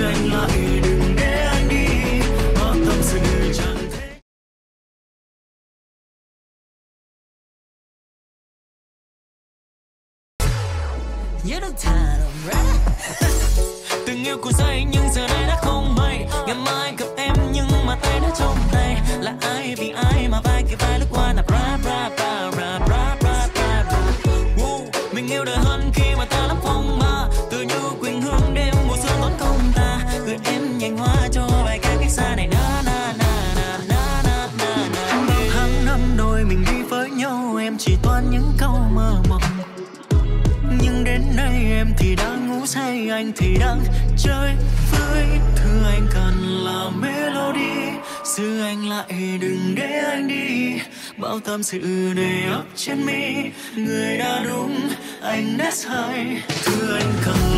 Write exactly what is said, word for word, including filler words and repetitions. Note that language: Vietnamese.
anh lại đừng để anh đi, bao tâm sự chẳng thể. You don't tell them, right? Tình yêu của say nhưng giờ đây đã không may. Ngày mai gặp em nhưng mà tay đã trong tay. Là ai vì ai mà vai kề vai lướt qua là bra bra bra bra bra bra bra bra. Mình yêu đời hơn khi mà ta lắm phong ba. Từ như quỳnh hương đêm mùa xuân đón công ta. Gửi em nhành hoa cho bài ca cách xa này na na na na na na na na. Tháng năm đôi mình đi với nhau, em chỉ toán những câu mơ mộng. Nhưng đến nay em thì đang ngủ say, anh thì đang chơi với thứ anh cần là melody. Giữ anh lại đừng để anh đi, bao tâm sự đầy ắp trên mi. Người đã đúng, anh đã sai, thứ anh cần